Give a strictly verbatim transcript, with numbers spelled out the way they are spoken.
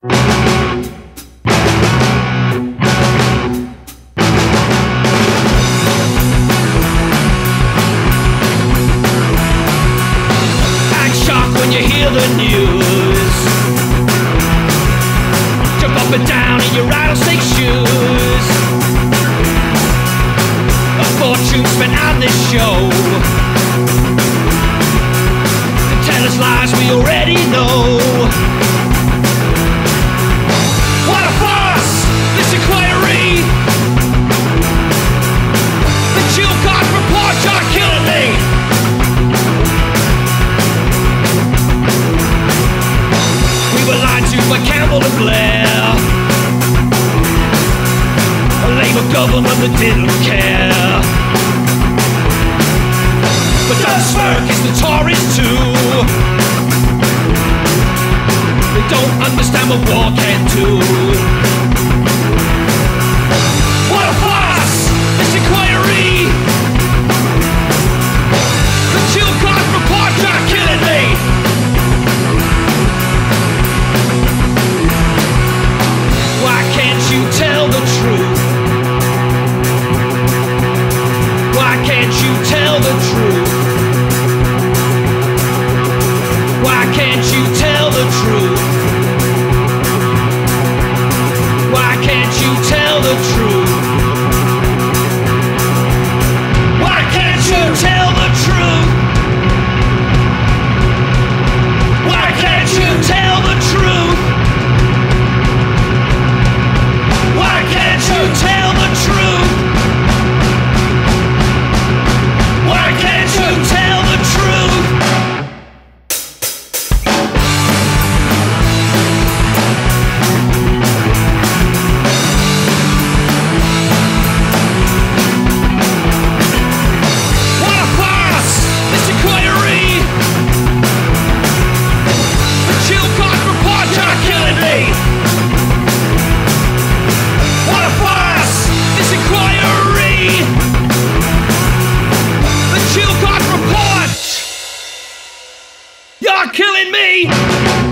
Act shocked when you hear the news. Jump up and down in your rattlesnake shoes. A fortune spent on this show to tell us lies we already know. What a farce, this inquiry. The Chilcot reports are killing me. We were lied to by Campbell and Blair, a Labour government that didn't care. But don't smirk, it's the Tories too. They don't understand what war can do. What a farce, this inquiry. The Chilcot reports are killing me. Why can't you tell the truth? Why can't you tell the truth? Why can't you tell the truth? Why can't you tell the truth? Why can't you tell the truth? Why can't you tell the truth? Why can't you tell the truth? Why can't you tell the truth? What a farce, this inquiry. The Chilcot reports are killing me. What a farce, this inquiry. The Chilcot report, you're killing me.